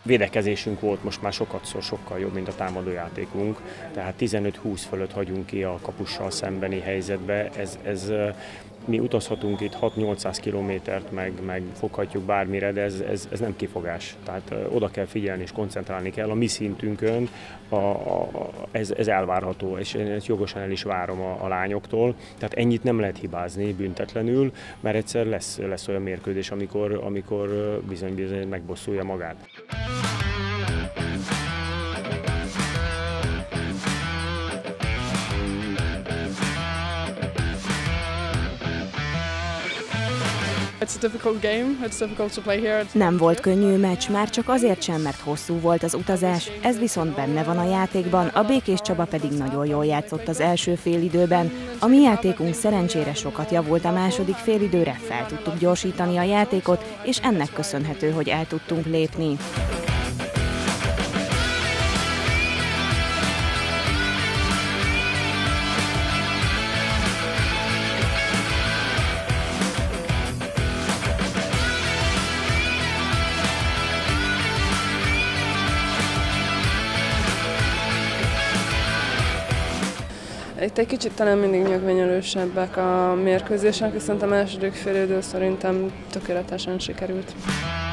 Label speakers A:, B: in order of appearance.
A: védekezésünk volt most már sokkal jobb, mint a támadójátékunk, tehát 15-20 fölött hagyunk ki a kapussal szembeni helyzetbe. Mi utazhatunk itt 6-800 kilométert, meg foghatjuk bármire, de ez nem kifogás. Tehát oda kell figyelni és koncentrálni kell. A mi szintünkön ez elvárható, és én ezt jogosan el is várom a lányoktól. Tehát ennyit nem lehet hibázni büntetlenül, mert egyszer lesz olyan mérkőzés, amikor bizony megbosszulja magát.
B: Nem volt könnyű meccs, már csak azért sem, mert hosszú volt az utazás, ez viszont benne van a játékban, a Békés Csaba pedig nagyon jól játszott az első félidőben. A mi játékunk szerencsére sokat javult a második félidőre, fel tudtuk gyorsítani a játékot, és ennek köszönhető, hogy el tudtunk lépni.
C: Itt egy kicsit talán mindig nyögvenyelősebbek a mérkőzések, viszont a második félidő szerintem tökéletesen sikerült.